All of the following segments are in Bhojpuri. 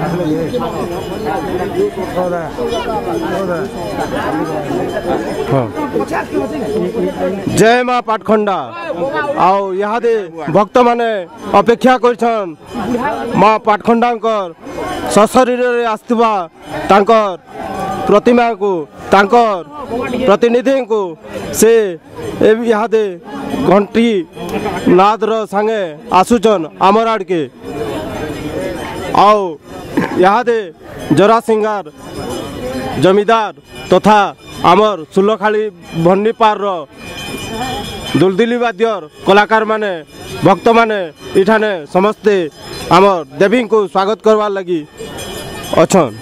जय माँ पाटखंडा आओ यहाँ दे भक्त माने अपेक्षा करछन माँ पाटखंडा सशरीर आसुवा तांकर प्रतिमा को तांकर प्रतिनिधि को से यहाँ दे घंटी नादर संगे आसुचन आमर आड़ के आओ यहाँ दे जरा सिंगार जमीदार तथा आमर सुलखाली भन्नीपार दुलदिली वाद्यर कलाकार माने भक्त माने इठाने समस्ते आमर देवी को स्वागत करवार लगी अच्छन।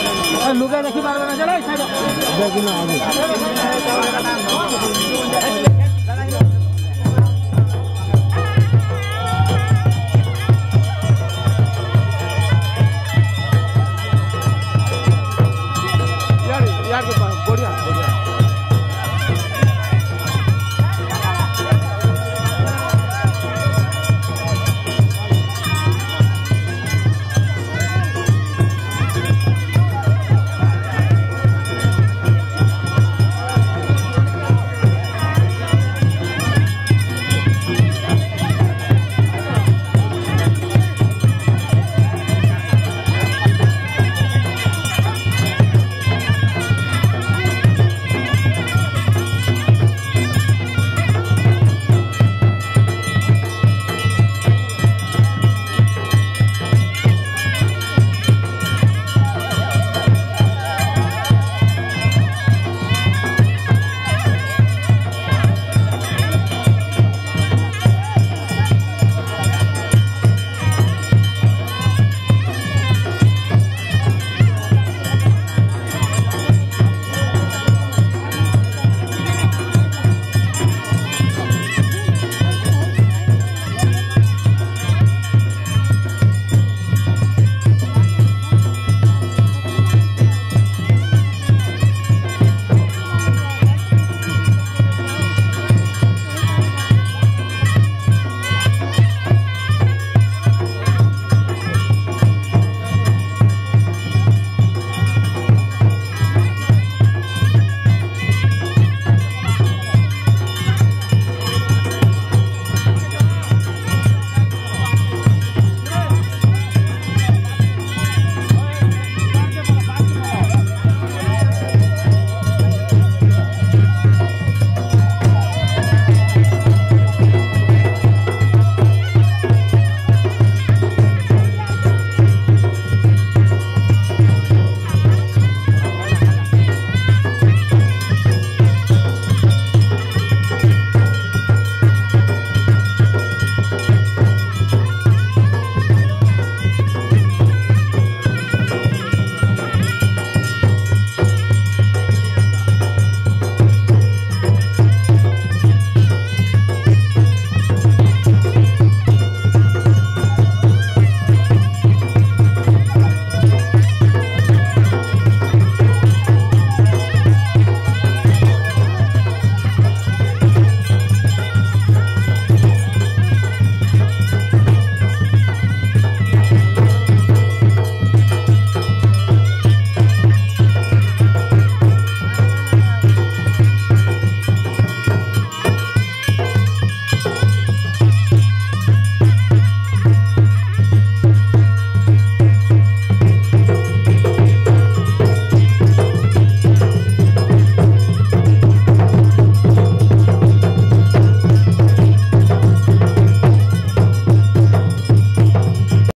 लुगा देखि पार्दैन